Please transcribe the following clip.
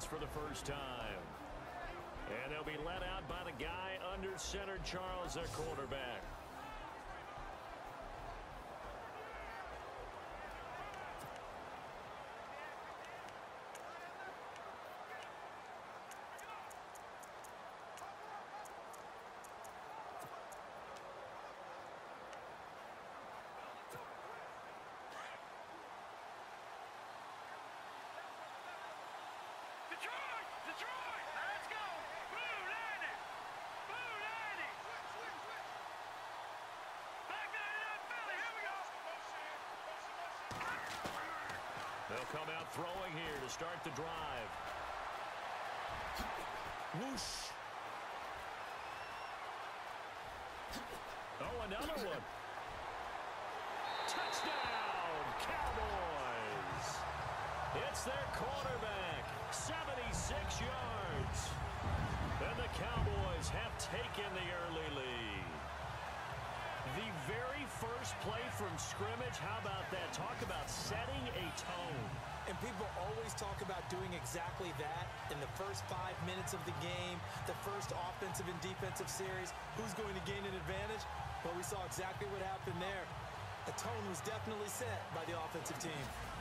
offense for the first time. And they'll be let out by the guy under center, Charles, their quarterback. They'll come out throwing here to start the drive. Whoosh. Oh, another one. Touchdown, Cowboys. It's their quarterback, 76 yards. And the Cowboys have taken the early lead. The very first play from scrimmage, how about that? Talk about setting a tone. And people always talk about doing exactly that in the first 5 minutes of the game, the first offensive and defensive series. Who's going to gain an advantage? Well, we saw exactly what happened there. The tone was definitely set by the offensive team.